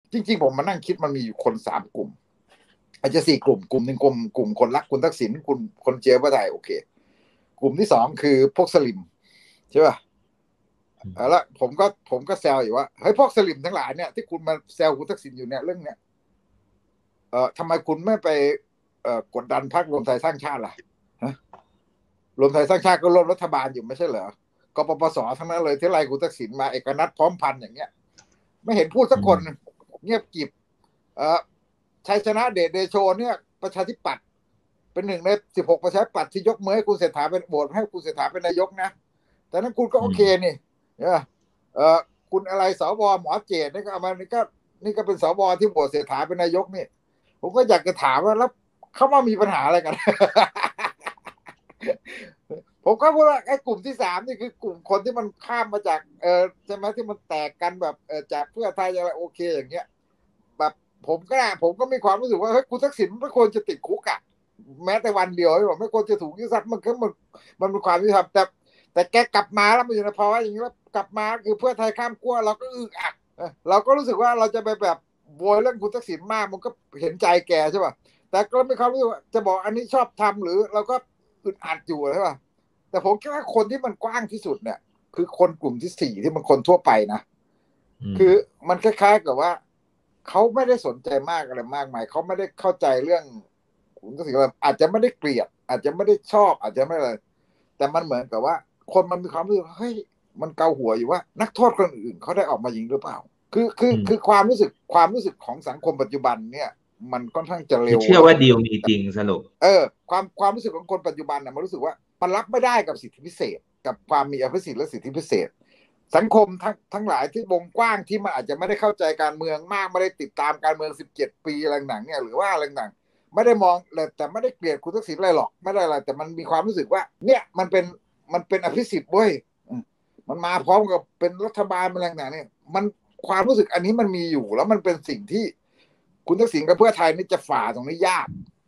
จริงๆผมมานั่งคิดมันมีอยู่คน3 กลุ่มอาจจะ4 กลุ่มหนึ่งกลุ่มคนรักคุณทักษิณกลุ่มคนเชียร์เพื่อไทยโอเคกลุ่มที่2คือพวกสลิมใช่ป่ะแล้วผมก็แซวอยู่ว่าเฮ้ยพวกสลิมทั้งหลายเนี่ยที่คุณมาแซวคุณทักษิณอยู่เนี่ยเรื่องเนี้ยทำไมคุณไม่ไปกดดันพรรครวมไทยสร้างชาติล่ะฮะรวมไทยสร้างชาติก็ร่วมรัฐบาลอยู่ไม่ใช่เหรอกปปสทั้งนั้นเลยที่ไล่คุณทักษิณมาเอกนัทพร้อมพันธ์อย่างเงี้ยไม่เห็นพูดสักคนเงียบกริบชัยชนะเดชโชเนี่ยประชาธิปัตย์เป็น1 ใน 16ประชาธิปัตย์ที่ยกมือให้คุณเศรษฐาเป็นโหวตให้คุณเศรษฐาเป็นนายกนะแต่นั้นคุณก็โอเคนี่คุณอะไรสวหมอเจตนี่ก็เอามานี่ก็เป็นสวที่โหวตเศรษฐาเป็นนายกนี่ผมก็อยากจะถามว่าแล้วเขามามีปัญหาอะไรกัน ผมก็พูดว่าไอ้กลุ่มที่3นี่คือกลุ่มคนที่มันข้ามมาจากใช่ไหมที่มันแตกกันแบบจากเพื่อไทยอะไรโอเคอย่างเงี้ยแบบผมก็มีความรู้สึกว่าเฮ้ยคุณทักษิณไม่ควรจะติดคุกอะแม้แต่วันเดียวไม่ควรจะถูกยึดทรัพย์มันเป็นความยุติธรรมแต่แกกลับมาแล้วมันอยู่ในภาวะอย่างนี้แล้วกลับมาคือเพื่อไทยข้ามขั้วเราก็อึกอักเราก็รู้สึกว่าเราจะไปแบบโวยเรื่องคุณทักษิณมากมันก็เห็นใจแกใช่ป่ะแต่ก็มีความรู้สึกว่าจะบอกอันนี้ชอบทำหรือเราก็อึดอัดอยู่ใช่ป่ะแต่ผมคิดว่าคนที่มันกว้างที่สุดเนี่ยคือคนกลุ่มที่4ที่มันคนทั่วไปนะคือมันคล้ายๆกับว่าเขาไม่ได้สนใจมากอะไรมากมายเขาไม่ได้เข้าใจเรื่องคุณทักษิณอาจจะไม่ได้เกลียดอาจจะไม่ได้ชอบอาจจะไม่อะไรแต่มันเหมือนกับว่าคนมันมีความรู้สึกเฮ้ยมันเกาหัวอยู่ว่านักโทษคนอื่นเขาได้ออกมายิงหรือเปล่าคือความรู้สึกของสังคมปัจจุบันเนี่ยมันค่อนข้างจะเร็วเชื่อว่าดีลมีจริงสรุปความรู้สึกของคนปัจจุบันนะมันรู้สึกว่ามันรับไม่ได้กับสิทธิพิเศษกับความมีอภิสิทธิ์และสิทธิพิเศษสังคมทั้งหลายที่วงกว้างที่มันอาจจะไม่ได้เข้าใจการเมืองมากไม่ได้ติดตามการเมือง17 ปีอะไรต่างเนี่ยหรือว่าอะไรต่างไม่ได้มองแต่ไม่ได้เกลียดคุณทักษิณอะไรหรอกไม่ได้อะไรแต่มันมีความรู้สึกว่าเนี่ยมันเป็นอภิสิทธิ์เว้ยมันมาพร้อมกับเป็นรัฐบาลอะไรต่างเนี่ยมันความรู้สึกอันนี้มันมีอยู่แล้วมันเป็นสิ่งที่คุณทักษิณกับเพื่อไทยนี่จะฝ่าตรงนี้ยาก